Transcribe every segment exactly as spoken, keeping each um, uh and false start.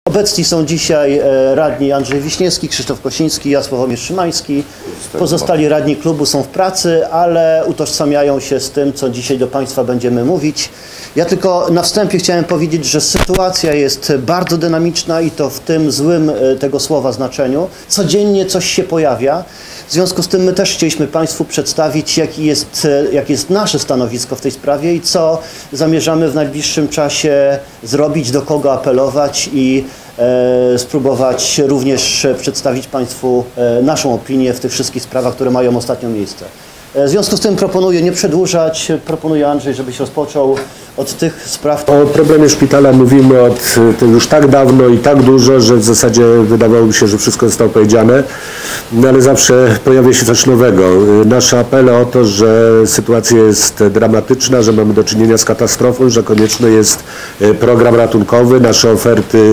Obecni są dzisiaj radni Andrzej Wiśniewski, Krzysztof Kosiński, ja Sławomir Szymański. Pozostali radni klubu są w pracy, ale utożsamiają się z tym, co dzisiaj do Państwa będziemy mówić. Ja tylko na wstępie chciałem powiedzieć, że sytuacja jest bardzo dynamiczna i to w tym złym tego słowa znaczeniu. Codziennie coś się pojawia. W związku z tym my też chcieliśmy Państwu przedstawić, jaki jest, jakie jest nasze stanowisko w tej sprawie i co zamierzamy w najbliższym czasie zrobić, do kogo apelować i e, spróbować również przedstawić Państwu e, naszą opinię w tych wszystkich sprawach, które mają ostatnio miejsce. E, w związku z tym proponuję nie przedłużać, proponuję Andrzej, żebyś rozpoczął od tych spraw. O problemie szpitala mówimy od już tak dawno i tak dużo, że w zasadzie wydawało mi się, że wszystko zostało powiedziane, no ale zawsze pojawia się coś nowego. Nasze apele o to, że sytuacja jest dramatyczna, że mamy do czynienia z katastrofą, że konieczny jest program ratunkowy, nasze oferty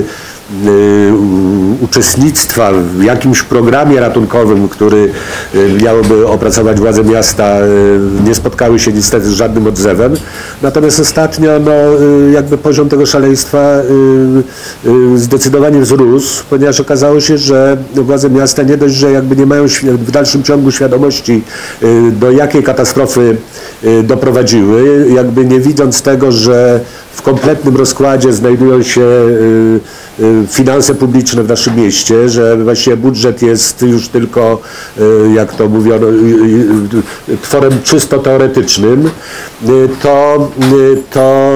uczestnictwa w jakimś programie ratunkowym, który miałoby opracować władze miasta, nie spotkały się niestety z żadnym odzewem. Natomiast ostatnio no, jakby poziom tego szaleństwa zdecydowanie wzrósł, ponieważ okazało się, że władze miasta nie dość, że jakby nie mają w dalszym ciągu świadomości, do jakiej katastrofy doprowadziły, jakby nie widząc tego, że w kompletnym rozkładzie znajdują się finanse publiczne w naszym mieście, że właściwie budżet jest już tylko, jak to mówiono, tworem czysto teoretycznym, to, to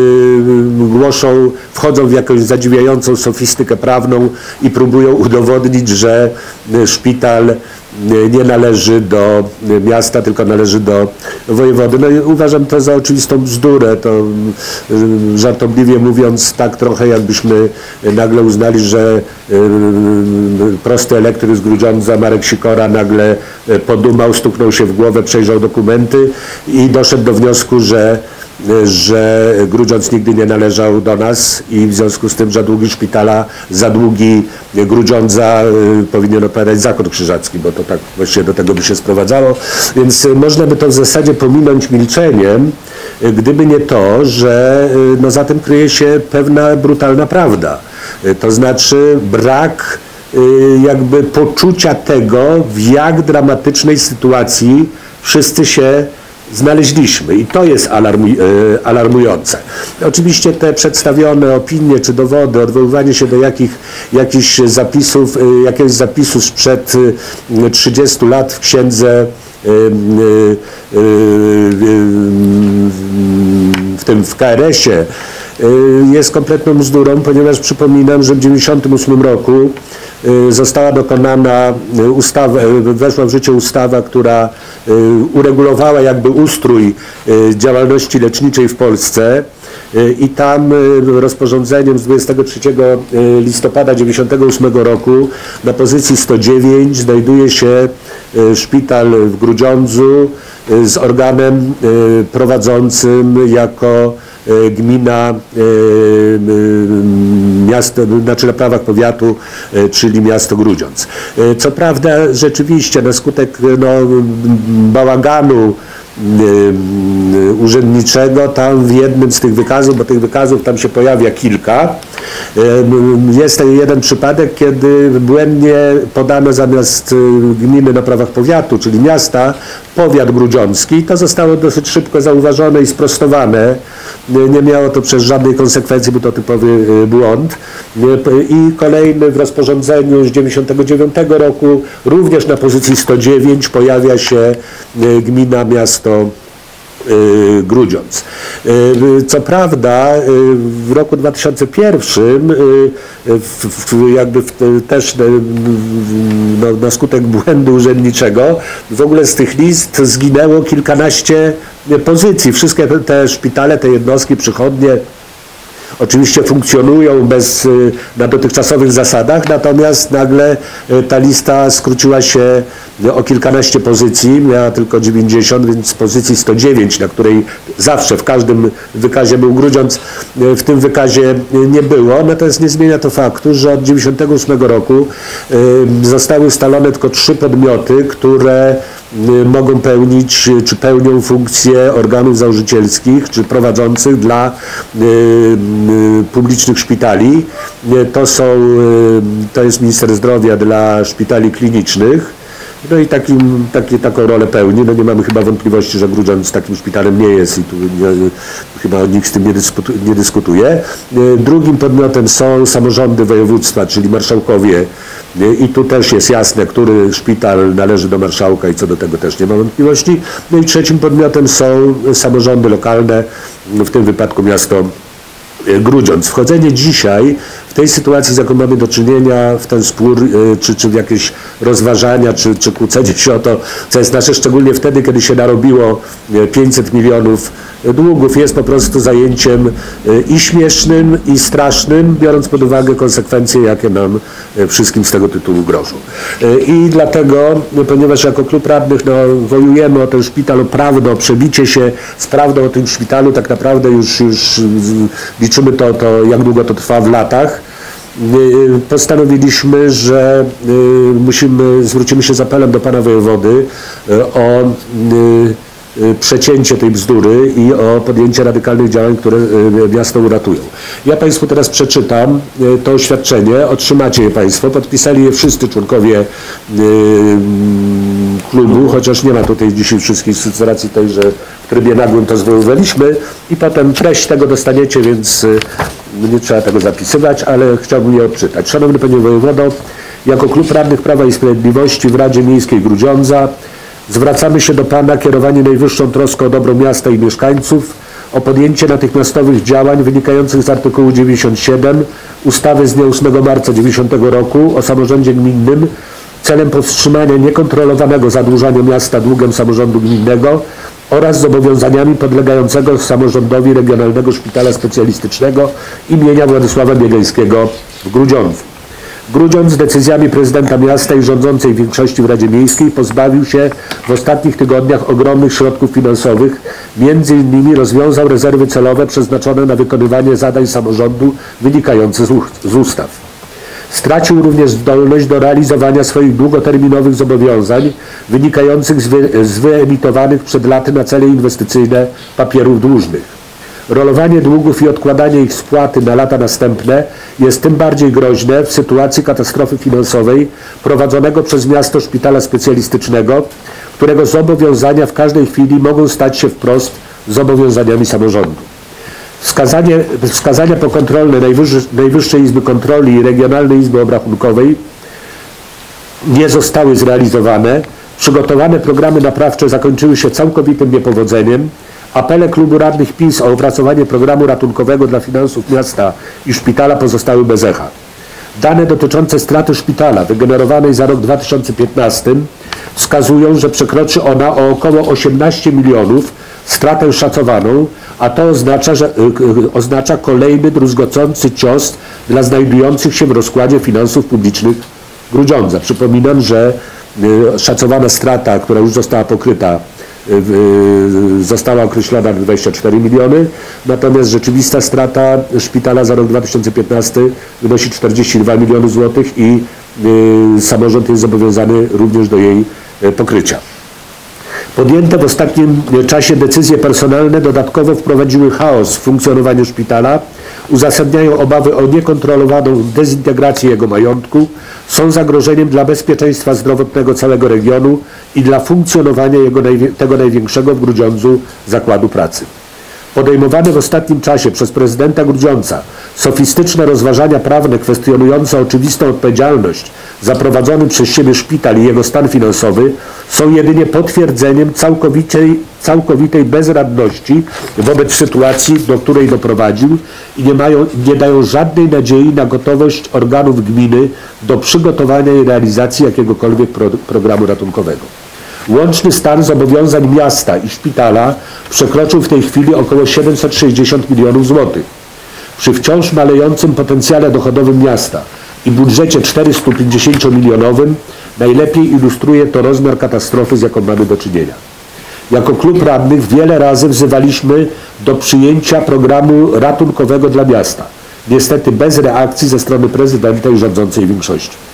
głoszą, wchodzą w jakąś zadziwiającą sofistykę prawną i próbują udowodnić, że szpital nie należy do miasta, tylko należy do wojewody. No i uważam to za oczywistą bzdurę, to żartobliwie mówiąc tak trochę jakbyśmy nagle uznali, że prosty elektryk z Grudziądza Marek Sikora nagle podumał, stuknął się w głowę, przejrzał dokumenty i doszedł do wniosku, że że Grudziądz nigdy nie należał do nas i w związku z tym za długi szpitala, za długi Grudziądza y, powinien odpowiadać Zakon Krzyżacki, bo to tak właściwie do tego by się sprowadzało. Więc y, można by to w zasadzie pominąć milczeniem, y, gdyby nie to, że y, no, za tym kryje się pewna brutalna prawda. Y, to znaczy brak y, jakby poczucia tego, w jak dramatycznej sytuacji wszyscy się znaleźliśmy i to jest alarmuj, e, alarmujące. Oczywiście te przedstawione opinie czy dowody, odwoływanie się do jakich, jakichś zapisów, e, jakiegoś zapisu sprzed e, trzydziestu lat w księdze e, e, e, w tym w K R S ie jest kompletną bzdurą, ponieważ przypominam, że w dziewięćdziesiątym ósmym roku została dokonana ustawa, weszła w życie ustawa, która uregulowała jakby ustrój działalności leczniczej w Polsce i tam rozporządzeniem z dwudziestego trzeciego listopada dziewięćdziesiątego ósmego roku na pozycji sto dziewięć znajduje się szpital w Grudziądzu z organem prowadzącym jako gmina, miasto, znaczy na prawach powiatu, czyli miasto Grudziądz. Co prawda rzeczywiście na skutek no, bałaganu urzędniczego tam w jednym z tych wykazów, bo tych wykazów tam się pojawia kilka, jest jeden przypadek, kiedy błędnie podano zamiast gminy na prawach powiatu, czyli miasta, powiat grudziącki. To zostało dosyć szybko zauważone i sprostowane. Nie miało to przez żadnej konsekwencji, był to typowy błąd. I kolejny w rozporządzeniu z dziewięćdziesiątego dziewiątego roku, również na pozycji sto dziewięć pojawia się gmina, miasto Grudziądz. Co prawda w roku dwa tysiące pierwszym jakby też no, na skutek błędu urzędniczego w ogóle z tych list zginęło kilkanaście pozycji. Wszystkie te szpitale, te jednostki, przychodnie oczywiście funkcjonują bez, na dotychczasowych zasadach, natomiast nagle ta lista skróciła się o kilkanaście pozycji, miała tylko dziewięćdziesiąt, więc z pozycji sto dziewięć, na której zawsze w każdym wykazie był Grudziądz, w tym wykazie nie było. Natomiast nie zmienia to faktu, że od dziewięćdziesiątego ósmego roku zostały ustalone tylko trzy podmioty, które mogą pełnić, czy pełnią funkcje organów założycielskich, czy prowadzących dla y, y, publicznych szpitali. To są, y, to jest minister zdrowia dla szpitali klinicznych. No i takim, taki, taką rolę pełni. No nie mamy chyba wątpliwości, że Grudziądz takim szpitalem nie jest i tu nie, chyba nikt z tym nie, dyskutu, nie dyskutuje. Drugim podmiotem są samorządy województwa, czyli marszałkowie. I tu też jest jasne, który szpital należy do marszałka i co do tego też nie ma wątpliwości. No i trzecim podmiotem są samorządy lokalne, w tym wypadku miasto Grudziądz. Wchodzenie dzisiaj w tej sytuacji, z jaką mamy do czynienia, w ten spór, czy, czy w jakieś rozważania, czy, czy kłócenie się o to, co jest nasze, szczególnie wtedy, kiedy się narobiło pięćset milionów długów, jest po prostu zajęciem i śmiesznym, i strasznym, biorąc pod uwagę konsekwencje, jakie nam wszystkim z tego tytułu grożą. I dlatego, ponieważ jako klub radnych no, wojujemy o ten szpital, o prawdę, o przebicie się z prawdą o tym szpitalu, tak naprawdę już, już liczymy to, to, jak długo to trwa w latach, postanowiliśmy, że musimy, zwrócimy się z apelem do pana wojewody o przecięcie tej bzdury i o podjęcie radykalnych działań, które miasto uratują. Ja Państwu teraz przeczytam to oświadczenie, otrzymacie je Państwo, podpisali je wszyscy członkowie klubu, chociaż nie ma tutaj dzisiaj wszystkich z racji tej, że w trybie nagłym to zwoływaliśmy i potem treść tego dostaniecie, więc nie trzeba tego zapisywać, ale chciałbym je odczytać. Szanowny Panie Wojewodo, jako klub radnych Prawa i Sprawiedliwości w Radzie Miejskiej Grudziądza zwracamy się do Pana kierowani najwyższą troską o dobro miasta i mieszkańców, o podjęcie natychmiastowych działań wynikających z artykułu dziewięćdziesiąt siedem ustawy z dnia ósmego marca dziewięćdziesiątego roku o samorządzie gminnym celem powstrzymania niekontrolowanego zadłużania miasta długiem samorządu gminnego oraz zobowiązaniami podlegającego samorządowi Regionalnego Szpitala Specjalistycznego imienia Władysława Biegańskiego w Grudziądzu. Grudziądz decyzjami prezydenta miasta i rządzącej większości w Radzie Miejskiej pozbawił się w ostatnich tygodniach ogromnych środków finansowych, między innymi rozwiązał rezerwy celowe przeznaczone na wykonywanie zadań samorządu wynikających z ustaw. Stracił również zdolność do realizowania swoich długoterminowych zobowiązań wynikających z, wy, z wyemitowanych przed laty na cele inwestycyjne papierów dłużnych. Rolowanie długów i odkładanie ich spłaty na lata następne jest tym bardziej groźne w sytuacji katastrofy finansowej prowadzonego przez miasto szpitala specjalistycznego, którego zobowiązania w każdej chwili mogą stać się wprost zobowiązaniami samorządu. Wskazanie, wskazania pokontrolne Najwyższej, Najwyższej Izby Kontroli i Regionalnej Izby Obrachunkowej nie zostały zrealizowane. Przygotowane programy naprawcze zakończyły się całkowitym niepowodzeniem. Apele klubu radnych PiS o opracowanie programu ratunkowego dla finansów miasta i szpitala pozostały bez echa. Dane dotyczące straty szpitala wygenerowanej za rok dwa tysiące piętnasty wskazują, że przekroczy ona o około osiemnaście milionów stratę szacowaną, a to oznacza, że, yy, oznacza kolejny druzgocący cios dla znajdujących się w rozkładzie finansów publicznych Grudziądza. Przypominam, że yy, szacowana strata, która już została pokryta, została określona na dwadzieścia cztery miliony, natomiast rzeczywista strata szpitala za rok dwa tysiące piętnasty wynosi czterdzieści dwa miliony złotych i y, samorząd jest zobowiązany również do jej pokrycia. Podjęte w ostatnim czasie decyzje personalne dodatkowo wprowadziły chaos w funkcjonowaniu szpitala, uzasadniają obawy o niekontrolowaną dezintegrację jego majątku, są zagrożeniem dla bezpieczeństwa zdrowotnego całego regionu i dla funkcjonowania jego, tego największego w Grudziądzu zakładu pracy. Podejmowane w ostatnim czasie przez prezydenta Grudziądza sofistyczne rozważania prawne kwestionujące oczywistą odpowiedzialność za prowadzony przez siebie szpital i jego stan finansowy są jedynie potwierdzeniem całkowitej, całkowitej bezradności wobec sytuacji, do której doprowadził i nie, mają, nie dają żadnej nadziei na gotowość organów gminy do przygotowania i realizacji jakiegokolwiek pro, programu ratunkowego. Łączny stan zobowiązań miasta i szpitala przekroczył w tej chwili około siedemset sześćdziesiąt milionów złotych. Przy wciąż malejącym potencjale dochodowym miasta i budżecie czterystupięćdziesięciomilionowym najlepiej ilustruje to rozmiar katastrofy, z jaką mamy do czynienia. Jako klub radnych wiele razy wzywaliśmy do przyjęcia programu ratunkowego dla miasta. Niestety bez reakcji ze strony prezydenta i rządzącej większości.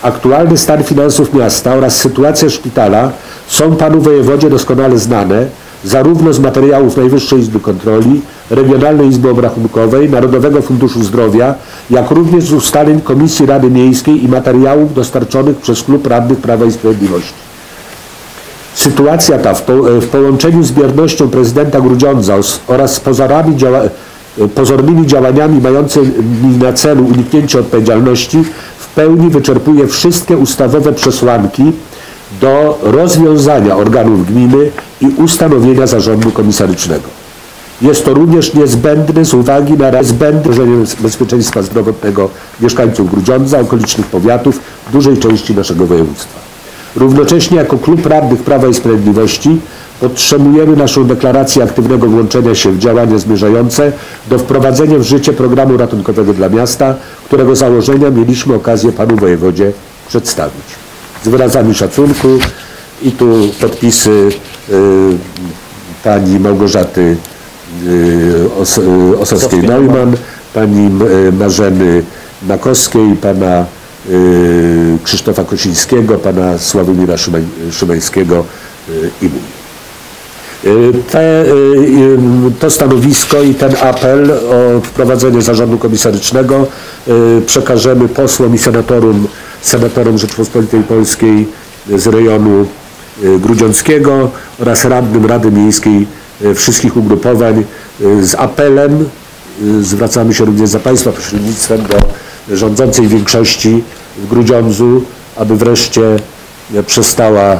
Aktualny stan finansów miasta oraz sytuacja szpitala są panu wojewodzie doskonale znane, zarówno z materiałów Najwyższej Izby Kontroli, Regionalnej Izby Obrachunkowej, Narodowego Funduszu Zdrowia, jak również z ustaleń Komisji Rady Miejskiej i materiałów dostarczonych przez Klub Radnych Prawa i Sprawiedliwości. Sytuacja ta w, po, w połączeniu z biernością prezydenta Grudziądza oraz z pozorami działa, pozornymi działaniami mającymi na celu uniknięcie odpowiedzialności w pełni wyczerpuje wszystkie ustawowe przesłanki do rozwiązania organów gminy i ustanowienia zarządu komisarycznego. Jest to również niezbędne z uwagi na niezbędne bezpieczeństwa zdrowotnego mieszkańców Grudziądza, okolicznych powiatów, dużej części naszego województwa. Równocześnie jako Klub Radnych Prawa i Sprawiedliwości podtrzymujemy naszą deklarację aktywnego włączenia się w działania zmierzające do wprowadzenia w życie programu ratunkowego dla miasta, którego założenia mieliśmy okazję panu wojewodzie przedstawić. Z wyrazami szacunku i tu podpisy y, pani Małgorzaty y, Os, y, Osowskiej-Neumann, pani y, Marzeny Nakowskiej, pana y, Krzysztofa Kosińskiego, pana Sławomira Szymaj, Szymańskiego y, i mój. Te, to stanowisko i ten apel o wprowadzenie zarządu komisarycznego przekażemy posłom i senatorom, senatorom Rzeczypospolitej Polskiej z rejonu grudziąckiego oraz radnym Rady Miejskiej wszystkich ugrupowań z apelem. Zwracamy się również za państwa pośrednictwem do rządzącej większości w Grudziądzu, aby wreszcie przestała,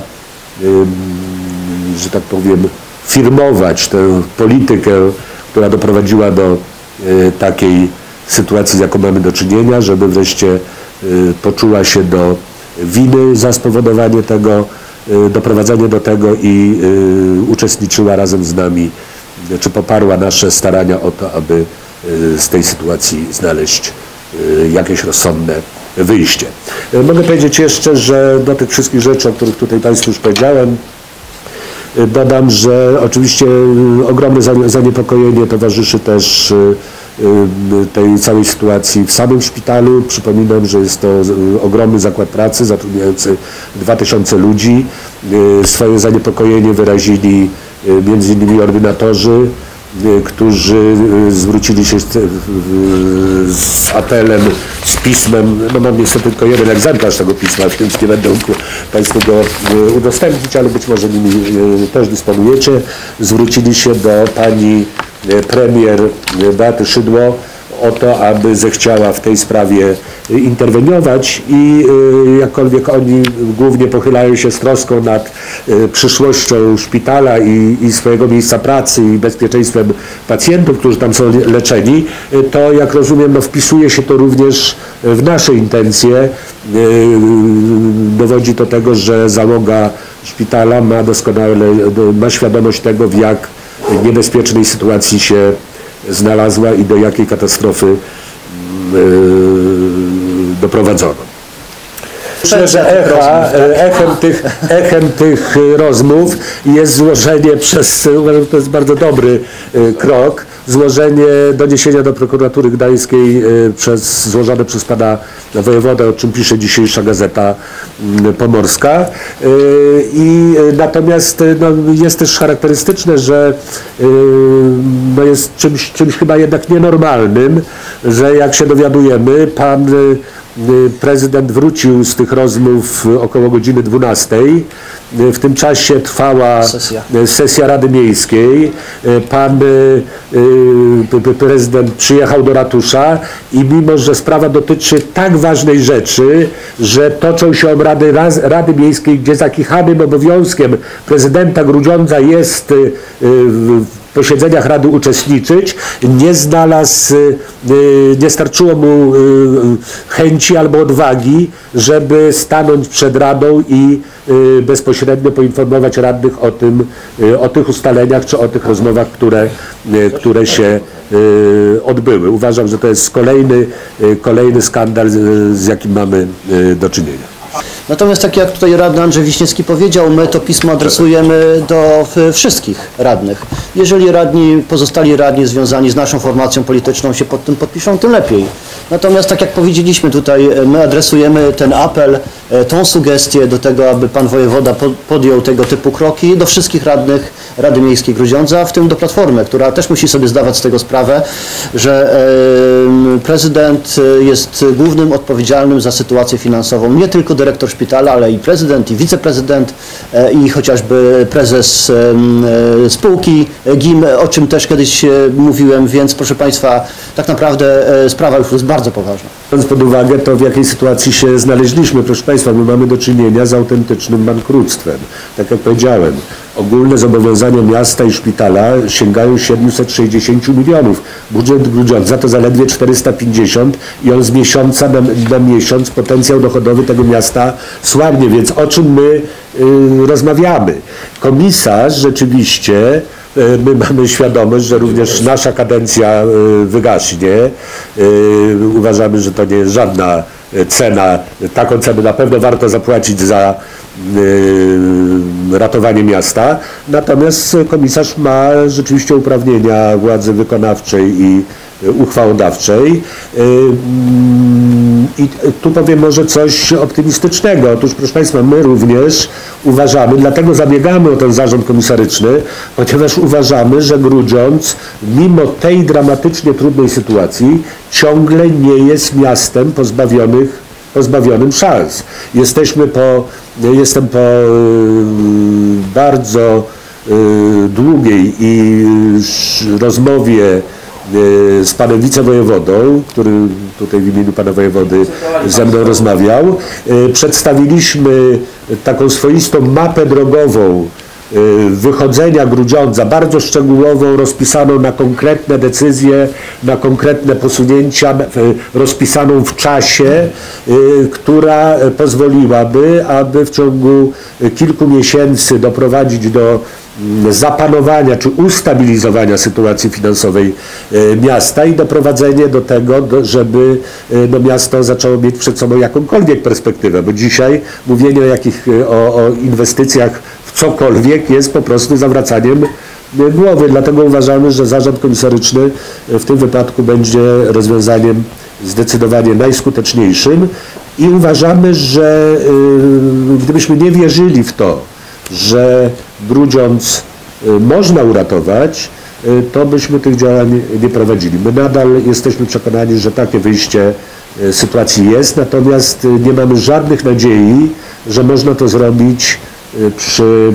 że tak powiem, firmować tę politykę, która doprowadziła do y, takiej sytuacji, z jaką mamy do czynienia, żeby wreszcie y, poczuła się do winy za spowodowanie tego, y, doprowadzenie do tego i y, uczestniczyła razem z nami, y, czy poparła nasze starania o to, aby y, z tej sytuacji znaleźć y, jakieś rozsądne wyjście. Y, mogę powiedzieć jeszcze, że do tych wszystkich rzeczy, o których tutaj państwu już powiedziałem, dodam, że oczywiście ogromne zaniepokojenie towarzyszy też tej całej sytuacji w samym szpitalu. Przypominam, że jest to ogromny zakład pracy zatrudniający dwa tysiące ludzi. Swoje zaniepokojenie wyrazili między innymi ordynatorzy, którzy zwrócili się z, z apelem, z pismem. No mam niestety tylko jeden egzemplarz tego pisma, więc nie będę państwu go udostępnić, ale być może nimi też dysponujecie. Zwrócili się do pani premier Beaty Szydło o to, aby zechciała w tej sprawie interweniować i jakkolwiek oni głównie pochylają się z troską nad przyszłością szpitala i, i swojego miejsca pracy i bezpieczeństwem pacjentów, którzy tam są leczeni, to jak rozumiem, no, wpisuje się to również w nasze intencje. Dowodzi to tego, że załoga szpitala ma doskonale, ma świadomość tego, w jak niebezpiecznej sytuacji się znalazła i do jakiej katastrofy yy, doprowadzono. Myślę, że echa, echem, tych, echem tych rozmów jest złożenie przez, uważam, że to jest bardzo dobry krok, złożenie doniesienia do prokuratury gdańskiej przez, złożone przez pana wojewodę, o czym pisze dzisiejsza Gazeta Pomorska. I natomiast no, jest też charakterystyczne, że no, jest czymś, czymś chyba jednak nienormalnym, że jak się dowiadujemy, pan prezydent wrócił z tych rozmów około godziny dwunastej. W tym czasie trwała sesja, sesja Rady Miejskiej. Pan prezydent przyjechał do ratusza i mimo, że sprawa dotyczy tak ważnej rzeczy, że toczą się obrady Rady Miejskiej, gdzie zakichanym obowiązkiem prezydenta Grudziądza jest w posiedzeniach Rady uczestniczyć, nie znalazł, nie starczyło mu chęci albo odwagi, żeby stanąć przed Radą i bezpośrednio poinformować radnych o tym, o tych ustaleniach czy o tych rozmowach, które, które się odbyły. Uważam, że to jest kolejny, kolejny skandal, z jakim mamy do czynienia. Natomiast tak jak tutaj radny Andrzej Wiśniewski powiedział, my to pismo adresujemy do wszystkich radnych. Jeżeli radni, pozostali radni związani z naszą formacją polityczną się pod tym podpiszą, tym lepiej. Natomiast tak jak powiedzieliśmy tutaj, my adresujemy ten apel, tą sugestię do tego, aby pan wojewoda podjął tego typu kroki do wszystkich radnych Rady Miejskiej Grudziądza, w tym do Platformy, która też musi sobie zdawać z tego sprawę, że prezydent jest głównym odpowiedzialnym za sytuację finansową. Nie tylko dyrektor szpitala, ale i prezydent, i wiceprezydent, i chociażby prezes spółki G I M, o czym też kiedyś mówiłem, więc proszę Państwa, tak naprawdę sprawa już jest bardzo poważna. Biorąc pod uwagę to, w jakiej sytuacji się znaleźliśmy, proszę Państwa, my mamy do czynienia z autentycznym bankructwem. Tak jak powiedziałem, ogólne zobowiązania miasta i szpitala sięgają siedemset sześćdziesiąt milionów. Budżet Grudziądza to zaledwie czterysta pięćdziesiąt i on z miesiąca na, na miesiąc potencjał dochodowy tego miasta słabnie, więc o czym my y, rozmawiamy? Komisarz rzeczywiście, my mamy świadomość, że również nasza kadencja wygaśnie. Uważamy, że to nie jest żadna cena. Taką cenę na pewno warto zapłacić za ratowanie miasta. Natomiast komisarz ma rzeczywiście uprawnienia władzy wykonawczej i uchwałodawczej. I tu powiem może coś optymistycznego. Otóż, proszę Państwa, my również uważamy, dlatego zabiegamy o ten zarząd komisaryczny, ponieważ uważamy, że Grudziądz, mimo tej dramatycznie trudnej sytuacji, ciągle nie jest miastem pozbawionych, pozbawionym szans. Jesteśmy po, jestem po bardzo długiej i rozmowie z panem wicewojewodą, który tutaj w imieniu pana wojewody ze mną rozmawiał. Przedstawiliśmy taką swoistą mapę drogową wychodzenia Grudziądza, bardzo szczegółową, rozpisaną na konkretne decyzje, na konkretne posunięcia, rozpisaną w czasie, która pozwoliłaby, aby w ciągu kilku miesięcy doprowadzić do zapanowania czy ustabilizowania sytuacji finansowej miasta i doprowadzenie do tego, do, żeby no, miasto zaczęło mieć przed sobą jakąkolwiek perspektywę, bo dzisiaj mówienie o, jakich, o, o inwestycjach w cokolwiek jest po prostu zawracaniem głowy. Dlatego uważamy, że zarząd komisaryczny w tym wypadku będzie rozwiązaniem zdecydowanie najskuteczniejszym i uważamy, że yy, gdybyśmy nie wierzyli w to, że Grudziądz można uratować, to byśmy tych działań nie prowadzili. My nadal jesteśmy przekonani, że takie wyjście sytuacji jest, natomiast nie mamy żadnych nadziei, że można to zrobić przy,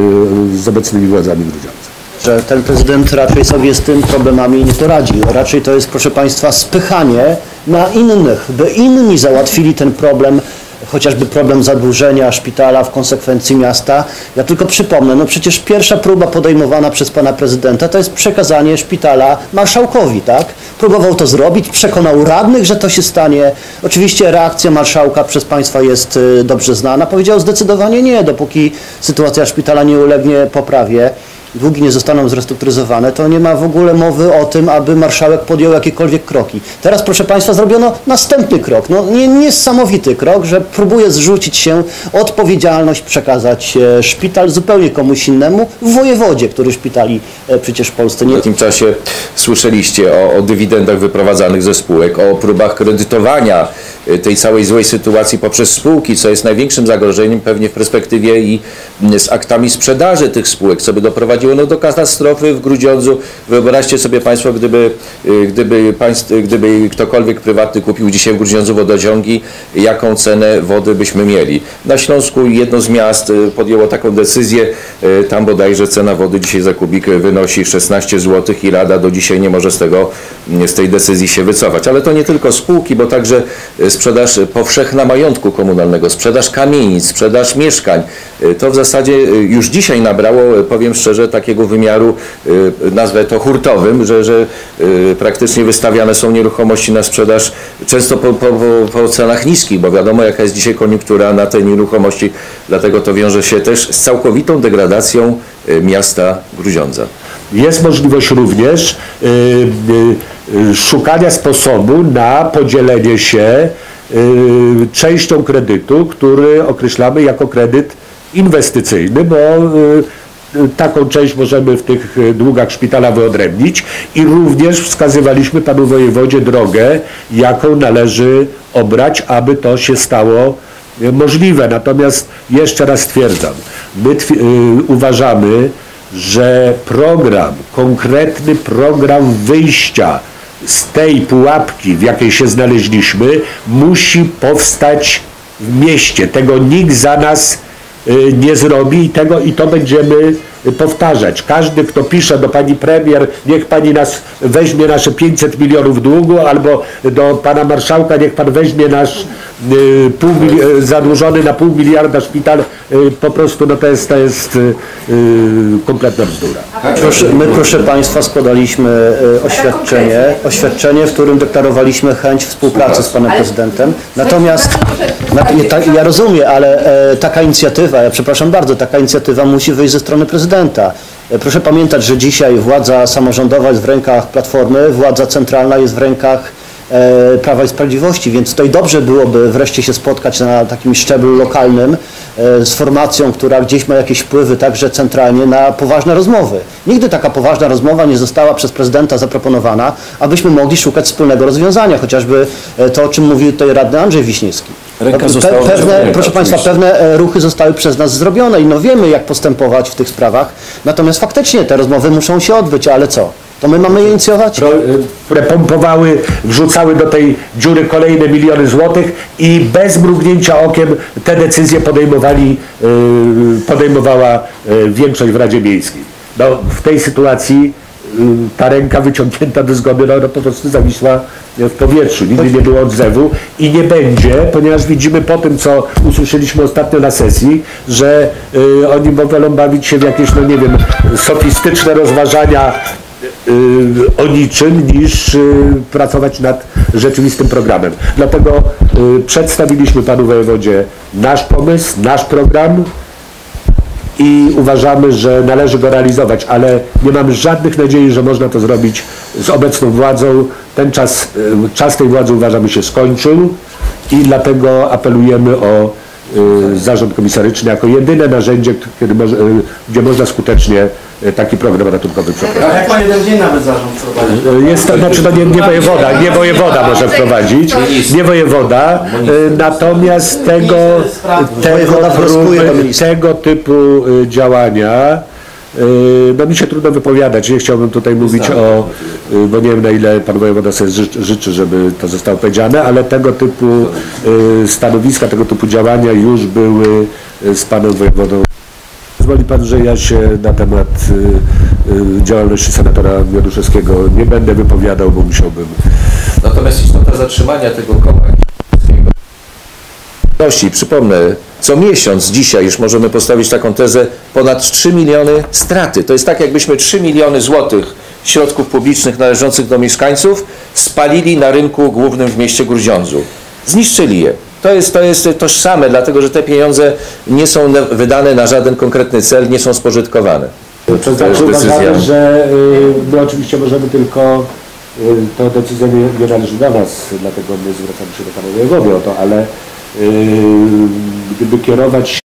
z obecnymi władzami Grudziądza. Że ten prezydent raczej sobie z tym problemami nie poradzi. Raczej to jest, proszę Państwa, spychanie na innych, by inni załatwili ten problem, chociażby problem zadłużenia szpitala, w konsekwencji miasta. Ja tylko przypomnę, no przecież pierwsza próba podejmowana przez pana prezydenta to jest przekazanie szpitala marszałkowi, tak? Próbował to zrobić, przekonał radnych, że to się stanie. Oczywiście reakcja marszałka przez państwa jest dobrze znana. Powiedział zdecydowanie nie, dopóki sytuacja szpitala nie ulegnie poprawie, długi nie zostaną zrestrukturyzowane, to nie ma w ogóle mowy o tym, aby marszałek podjął jakiekolwiek kroki. Teraz, proszę Państwa, zrobiono następny krok, no nie, niesamowity krok, że próbuje zrzucić się odpowiedzialność, przekazać e, szpital zupełnie komuś innemu, w wojewodzie, który szpitali e, przecież w Polsce nie... W tym czasie słyszeliście o, o dywidendach wyprowadzanych ze spółek, o próbach kredytowania tej całej złej sytuacji poprzez spółki, co jest największym zagrożeniem pewnie w perspektywie i z aktami sprzedaży tych spółek, co by doprowadziło no, do katastrofy w Grudziądzu. Wyobraźcie sobie Państwo, gdyby, gdyby, państw, gdyby ktokolwiek prywatny kupił dzisiaj w Grudziądzu wodociągi, jaką cenę wody byśmy mieli. Na Śląsku jedno z miast podjęło taką decyzję, tam bodajże cena wody dzisiaj za kubik wynosi szesnaście złotych i Rada do dzisiaj nie może z tego, z tej decyzji się wycofać. Ale to nie tylko spółki, bo także sprzedaż powszechna majątku komunalnego, sprzedaż kamienic, sprzedaż mieszkań. To w zasadzie już dzisiaj nabrało, powiem szczerze, takiego wymiaru, nazwę to hurtowym, że, że praktycznie wystawiane są nieruchomości na sprzedaż często po, po, po cenach niskich, bo wiadomo jaka jest dzisiaj koniunktura na te nieruchomości, dlatego to wiąże się też z całkowitą degradacją miasta Grudziądza. Jest możliwość również y, y, y, szukania sposobu na podzielenie się częścią kredytu, który określamy jako kredyt inwestycyjny, bo taką część możemy w tych długach szpitala wyodrębnić i również wskazywaliśmy panu wojewodzie drogę, jaką należy obrać, aby to się stało możliwe. Natomiast jeszcze raz stwierdzam, my tw uważamy, że program, konkretny program wyjścia z tej pułapki, w jakiej się znaleźliśmy, musi powstać w mieście. Tego nikt za nas nie zrobi i tego i to będziemy powtarzać. Każdy, kto pisze do pani premier, niech pani nas weźmie nasze pięćset milionów długu, albo do pana marszałka, niech pan weźmie nasz y, pół mili- zadłużony na pół miliarda szpital, y, po prostu no to jest, to jest y, y, kompletna bzdura. Proszę, my, proszę Państwa, składaliśmy e, oświadczenie, oświadczenie, w którym deklarowaliśmy chęć współpracy z Panem Prezydentem. Natomiast, na, nie, ta, ja rozumiem, ale e, taka inicjatywa, ja przepraszam bardzo, taka inicjatywa musi wyjść ze strony Prezydenta. E, proszę pamiętać, że dzisiaj władza samorządowa jest w rękach Platformy, władza centralna jest w rękach e, Prawa i Sprawiedliwości, więc tutaj dobrze byłoby wreszcie się spotkać na takim szczeblu lokalnym e, z formacją, która gdzieś ma jakieś wpływy także centralnie na poważne rozmowy. Nigdy taka poważna rozmowa nie została przez prezydenta zaproponowana, abyśmy mogli szukać wspólnego rozwiązania, chociażby e, to, o czym mówił tutaj radny Andrzej Wiśniewski. Ręka Pe- została pewne, wyciągnięta, proszę Państwa, oczywiście. pewne e, ruchy zostały przez nas zrobione i no wiemy, jak postępować w tych sprawach, natomiast faktycznie te rozmowy muszą się odbyć, ale co? To my mamy je inicjować? Pro, które pompowały, wrzucały do tej dziury kolejne miliony złotych i bez mrugnięcia okiem te decyzje podejmowali, yy, podejmowała yy, większość w Radzie Miejskiej. No, w tej sytuacji yy, ta ręka wyciągnięta do zgody no, no, po prostu zawisła w powietrzu. Nigdy nie było odzewu i nie będzie, ponieważ widzimy po tym, co usłyszeliśmy ostatnio na sesji, że yy, oni wolą bawić się w jakieś, no nie wiem, sofistyczne rozważania o niczym, niż pracować nad rzeczywistym programem. Dlatego przedstawiliśmy panu wojewodzie nasz pomysł, nasz program i uważamy, że należy go realizować, ale nie mamy żadnych nadziei, że można to zrobić z obecną władzą. Ten czas, czas tej władzy uważamy się skończył i dlatego apelujemy o y, zarząd komisaryczny jako jedyne narzędzie, kiedy może, y, gdzie można skutecznie y, taki program ratunkowy przeprowadzić. A jak pan jeden dzień nawet zarząd prowadzi? Y, Jest to, znaczy no nie, nie wojewoda, nie wojewoda może wprowadzić, nie wojewoda, y, natomiast tego, tego, Wojewoda wnioskuje do próby, ministra. tego typu y, działania, y, no mi się trudno wypowiadać, nie chciałbym tutaj mówić o, y, bo nie wiem na ile pan wojewoda sobie życzy, życzy, żeby to zostało powiedziane, ale tego typu y, stanowiska, tego typu działania już były y, z panem wojewodą. Pozwoli pan, że ja się na temat y, y, działalności senatora Mioduszewskiego nie będę wypowiadał, bo musiałbym. Natomiast istota zatrzymania tego koła. Przypomnę, co miesiąc dzisiaj już możemy postawić taką tezę, ponad trzy miliony straty. To jest tak, jakbyśmy trzy miliony złotych środków publicznych należących do mieszkańców spalili na rynku głównym w mieście Grudziądzu. Zniszczyli je. To jest, to jest tożsame, dlatego że te pieniądze nie są wydane na żaden konkretny cel, nie są spożytkowane. To znaczy uważamy, że y, my oczywiście możemy tylko, y, to decyzja nie, nie należy do nas, dlatego my zwracamy się do pana wojewody o to, ale y, gdyby kierować